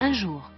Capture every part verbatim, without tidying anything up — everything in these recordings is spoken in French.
un jour.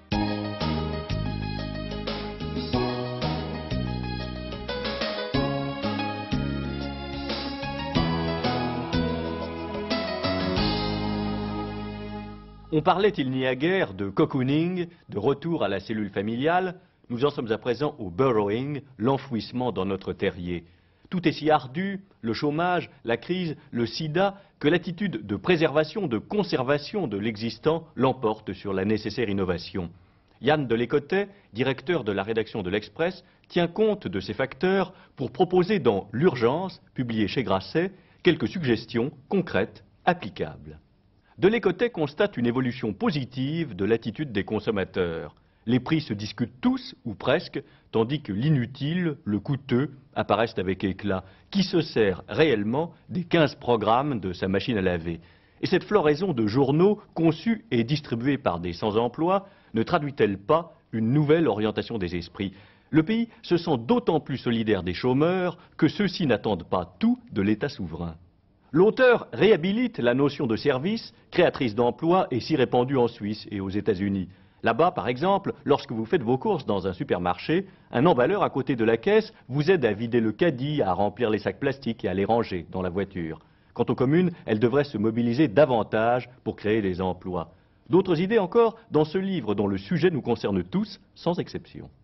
On parlait il n'y a guère de cocooning, de retour à la cellule familiale. Nous en sommes à présent au burrowing, l'enfouissement dans notre terrier. Tout est si ardu, le chômage, la crise, le sida, que l'attitude de préservation, de conservation de l'existant l'emporte sur la nécessaire innovation. Yann Delécotet, directeur de la rédaction de l'Express, tient compte de ces facteurs pour proposer dans L'Urgence, publié chez Grasset, quelques suggestions concrètes, applicables. Delécotet constate une évolution positive de l'attitude des consommateurs. Les prix se discutent tous, ou presque, tandis que l'inutile, le coûteux, apparaissent avec éclat. Qui se sert réellement des quinze programmes de sa machine à laver? Et cette floraison de journaux conçus et distribués par des sans-emploi ne traduit-elle pas une nouvelle orientation des esprits? Le pays se sent d'autant plus solidaire des chômeurs que ceux-ci n'attendent pas tout de l'État souverain. L'auteur réhabilite la notion de service, créatrice d'emplois et si répandue en Suisse et aux États-Unis. Là-bas, par exemple, lorsque vous faites vos courses dans un supermarché, un emballeur à côté de la caisse vous aide à vider le caddie, à remplir les sacs plastiques et à les ranger dans la voiture. Quant aux communes, elles devraient se mobiliser davantage pour créer des emplois. D'autres idées encore dans ce livre dont le sujet nous concerne tous, sans exception.